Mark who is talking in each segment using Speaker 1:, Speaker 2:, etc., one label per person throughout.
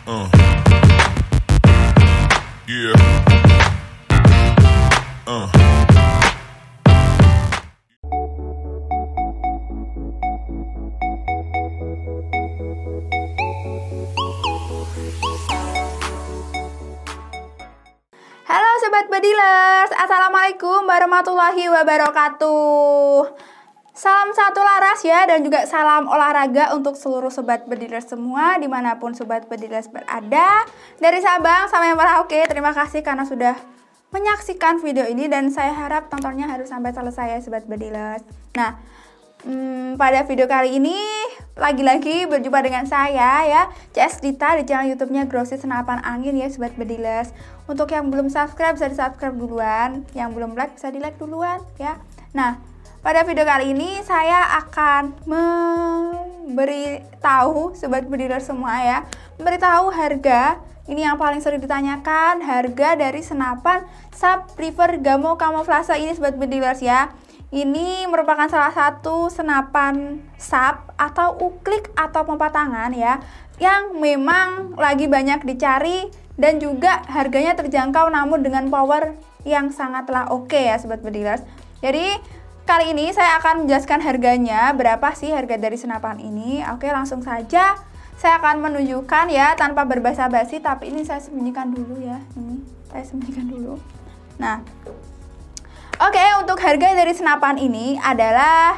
Speaker 1: Uh. Yeah. Uh.
Speaker 2: Halo Sobat Bedilers, Assalamualaikum warahmatullahi wabarakatuh. Salam satu laras ya, dan juga salam olahraga untuk seluruh Sobat Bedilers semua dimanapun Sobat Bedilers berada. Dari Sabang sampai Merauke, terima kasih karena sudah menyaksikan video ini. Dan saya harap tontonnya harus sampai selesai ya Sobat Bedilers. Nah, pada video kali ini lagi-lagi berjumpa dengan saya ya, CS Dita, di channel YouTube-nya Grosir Senapan Angin ya Sobat Bedilers. Untuk yang belum subscribe bisa di-subscribe duluan, yang belum like bisa di-like duluan ya. Nah, pada video kali ini saya akan memberitahu Sobat Bedilers semua ya, memberitahu harga. Ini yang paling sering ditanyakan, harga dari senapan SAP River Gamo Camouflage ini Sobat Bedilers ya. Ini merupakan salah satu senapan SAP atau uklik atau pompa tangan ya, yang memang lagi banyak dicari dan juga harganya terjangkau namun dengan power yang sangatlah oke ya Sobat Bedilers. Jadi kali ini saya akan menjelaskan harganya, berapa sih harga dari senapan ini. Oke, langsung saja saya akan menunjukkan ya tanpa berbasa-basi, tapi ini saya sembunyikan dulu ya. Ini saya sembunyikan dulu. Nah, oke, untuk harga dari senapan ini adalah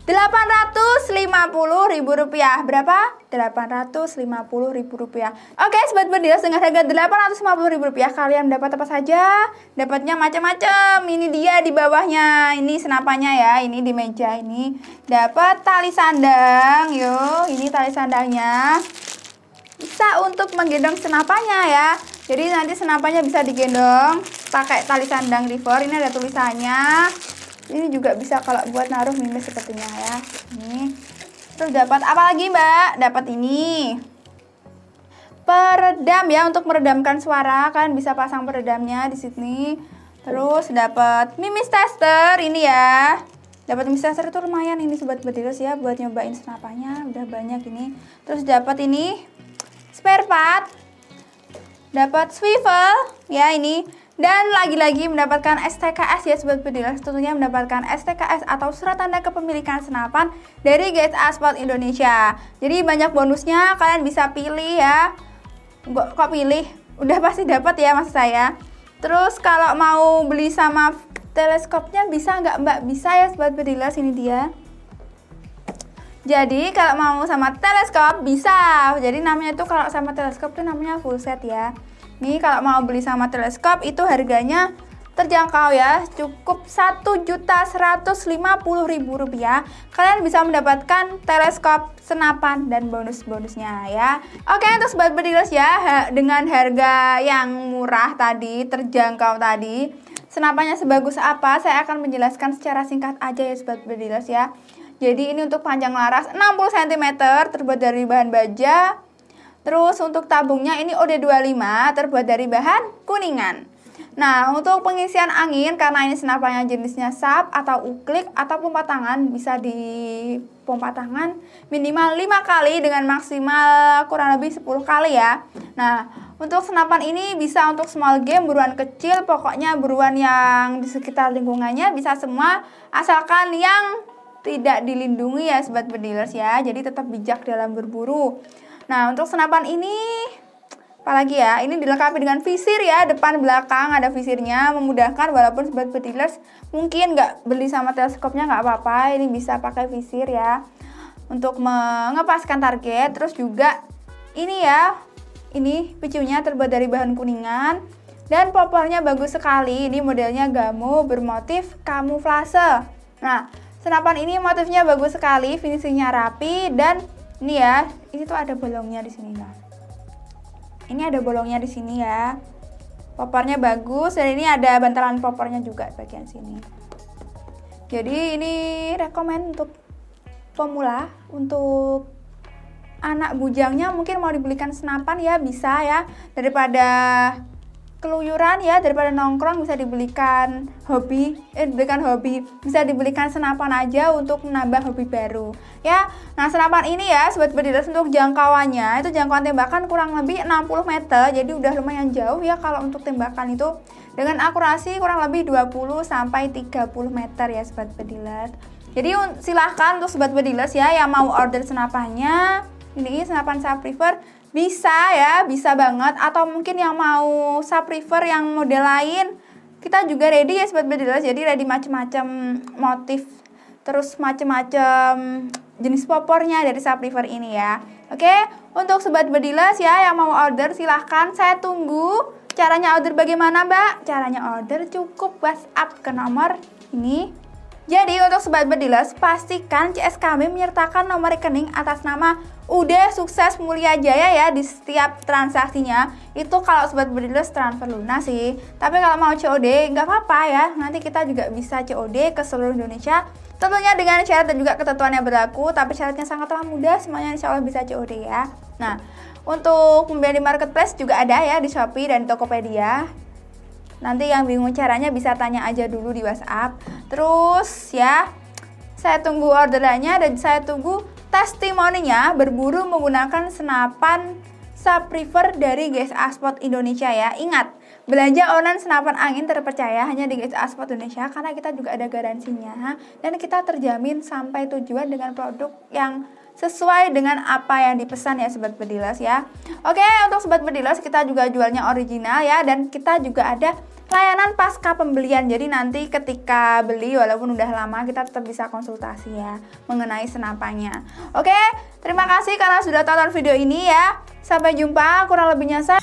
Speaker 2: Rp850.000. Berapa? Rp850.000. Oke, Sobat Bedilers, dengan harga Rp850.000 kalian dapat apa saja? Dapatnya macam-macam. Ini dia di bawahnya. Ini senapannya ya. Ini di meja ini. Dapat tali sandang. Yo, ini tali sandangnya. Bisa untuk menggendong senapannya ya. Jadi nanti senapannya bisa digendong pakai tali sandang River. Ini ada tulisannya. Ini juga bisa kalau buat naruh minus sepertinya ya. Ini. Terus dapat apa lagi Mbak? Dapat ini. Peredam ya, untuk meredamkan suara. Kalian bisa pasang peredamnya di sini. Terus dapat mimis tester ini ya. Dapat mimis tester itu lumayan ini Sobat Bedilers ya, buat nyobain senapannya. Udah banyak ini. Terus dapat ini spare part. Dapat swivel ya ini. Dan lagi-lagi mendapatkan STKS ya Sobat Bedilers, tentunya mendapatkan STKS atau surat tanda kepemilikan senapan dari Guys Aspal Indonesia. Jadi banyak bonusnya, kalian bisa pilih ya. Kok pilih? Udah pasti dapat ya maksud saya. Terus kalau mau beli sama teleskopnya bisa nggak Mbak? Bisa ya Sobat Bedilers, ini dia. Jadi kalau mau sama teleskop bisa. Jadi namanya itu kalau sama teleskop itu namanya full set ya. Nih kalau mau beli sama teleskop itu harganya terjangkau ya, cukup Rp1.150.000. Kalian bisa mendapatkan teleskop, senapan, dan bonus-bonusnya ya. Oke, untuk Sobat Bedilers ya, dengan harga yang murah tadi, terjangkau tadi, senapannya sebagus apa, saya akan menjelaskan secara singkat aja ya Sobat Bedilers ya. Jadi ini untuk panjang laras 60 cm, terbuat dari bahan baja. Terus untuk tabungnya ini OD25, terbuat dari bahan kuningan. Nah, untuk pengisian angin, karena ini senapannya jenisnya SAP atau uklik atau pompa tangan, bisa di pompa tangan minimal 5 kali dengan maksimal kurang lebih 10 kali ya. Nah, untuk senapan ini bisa untuk small game, buruan kecil, pokoknya buruan yang di sekitar lingkungannya bisa semua, asalkan yang tidak dilindungi ya Sobat Bedilers ya. Jadi tetap bijak dalam berburu. Nah, untuk senapan ini apalagi ya, ini dilengkapi dengan visir ya, depan belakang ada visirnya, memudahkan walaupun Sobat Bedilers mungkin nggak beli sama teleskopnya nggak apa-apa, ini bisa pakai visir ya untuk mengepaskan target. Terus juga ini ya, ini picunya terbuat dari bahan kuningan dan popornya bagus sekali. Ini modelnya Gamo bermotif kamuflase. Nah, senapan ini motifnya bagus sekali, finishingnya rapi, dan ini ya, ini tuh ada bolongnya di sini nah. Ini ada bolongnya di sini ya. Popornya bagus, dan ini ada bantalan popornya juga bagian sini. Jadi ini rekomen untuk pemula, untuk anak bujangnya mungkin mau dibelikan senapan ya bisa ya, daripada keluyuran ya, daripada nongkrong bisa dibelikan hobi, bisa dibelikan senapan aja untuk menambah hobi baru ya. Nah, senapan ini ya Sobat Bediler, untuk jangkauannya itu jangkauan tembakan kurang lebih 60 meter, jadi udah lumayan jauh ya kalau untuk tembakan itu, dengan akurasi kurang lebih 20 sampai 30 meter ya Sobat Bediler. Jadi silahkan untuk Sobat Bediler ya yang mau order senapannya, ini senapan Subreefer, bisa ya, bisa banget. Atau mungkin yang mau Subreefer yang model lain, kita juga ready ya Sobat Bediler. Jadi ready macam-macam motif, terus macam-macam jenis popornya dari Subreefer ini ya. Oke, untuk Sobat Bediler ya yang mau order silahkan, saya tunggu. Caranya order bagaimana Mbak? Caranya order cukup WhatsApp ke nomor ini. Jadi untuk Sobat Bediler, pastikan CS kami menyertakan nomor rekening atas nama UD Sukses Mulia Jaya ya di setiap transaksinya. Itu kalau Sobat Bediler transfer lunas sih. Tapi kalau mau COD nggak apa-apa ya. Nanti kita juga bisa COD ke seluruh Indonesia. Tentunya dengan syarat dan juga ketentuan yang berlaku. Tapi syaratnya sangatlah mudah, semuanya insya Allah bisa COD ya. Nah, untuk pembelian di marketplace juga ada ya di Shopee dan Tokopedia. Nanti yang bingung caranya bisa tanya aja dulu di WhatsApp. Terus ya, saya tunggu orderannya dan saya tunggu testimoninya berburu menggunakan senapan Subreefer dari GSA Sport Indonesia ya. Ingat, belanja online senapan angin terpercaya hanya di GSA Sport Indonesia karena kita juga ada garansinya dan kita terjamin sampai tujuan dengan produk yang sesuai dengan apa yang dipesan ya Sobat Bediler ya. Oke, untuk Sobat Bediler kita juga jualnya original ya, dan kita juga ada layanan pasca pembelian. Jadi nanti ketika beli walaupun udah lama kita tetap bisa konsultasi ya mengenai senapannya. Oke, terima kasih karena sudah tonton video ini ya. Sampai jumpa, kurang lebihnya saya.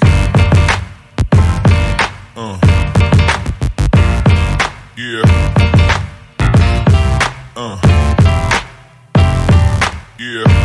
Speaker 1: Yeah.